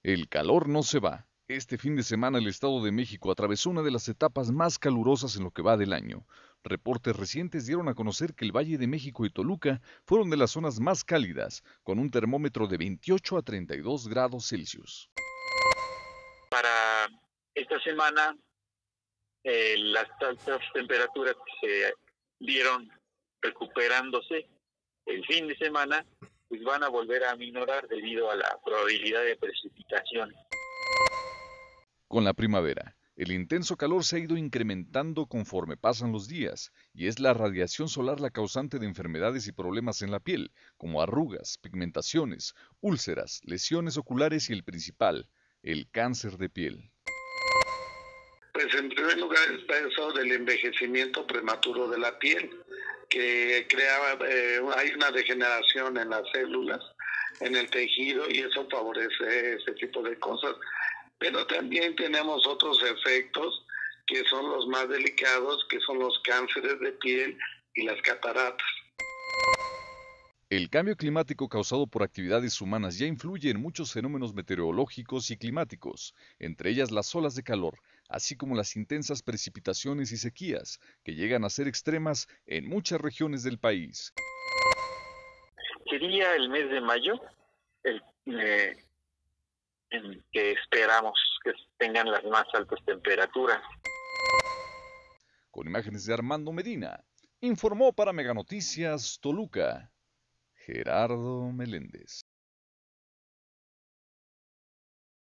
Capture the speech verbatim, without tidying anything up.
El calor no se va. Este fin de semana el Estado de México atravesó una de las etapas más calurosas en lo que va del año. Reportes recientes dieron a conocer que el Valle de México y Toluca fueron de las zonas más cálidas, con un termómetro de veintiocho a treinta y dos grados Celsius. Para esta semana, eh, las altas temperaturas que se vieron recuperándose el fin de semana, pues van a volver a aminorar debido a la probabilidad de precipitación. Con la primavera, el intenso calor se ha ido incrementando conforme pasan los días, y es la radiación solar la causante de enfermedades y problemas en la piel, como arrugas, pigmentaciones, úlceras, lesiones oculares y el principal, el cáncer de piel. Pues en primer lugar está eso del envejecimiento prematuro de la piel, que crea, eh, hay una degeneración en las células, en el tejido, y eso favorece ese tipo de cosas. Pero también tenemos otros efectos que son los más delicados, que son los cánceres de piel y las cataratas. El cambio climático causado por actividades humanas ya influye en muchos fenómenos meteorológicos y climáticos, entre ellas las olas de calor, así como las intensas precipitaciones y sequías, que llegan a ser extremas en muchas regiones del país. Sería el mes de mayo el, eh, en que esperamos que tengan las más altas temperaturas. Con imágenes de Armando Medina, informó para Mega Noticias Toluca, Gerardo Meléndez.